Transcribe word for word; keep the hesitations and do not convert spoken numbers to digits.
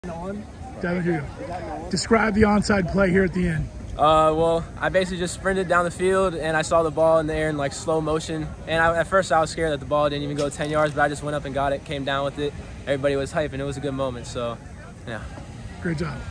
Devon, here you go. Describe the onside play here at the end. Uh, well, I basically just sprinted down the field, and I saw the ball in the air in like slow motion. And I, at first, I was scared that the ball didn't even go ten yards, but I just went up and got it, came down with it. Everybody was hyped, and it was a good moment. So, yeah. Great job.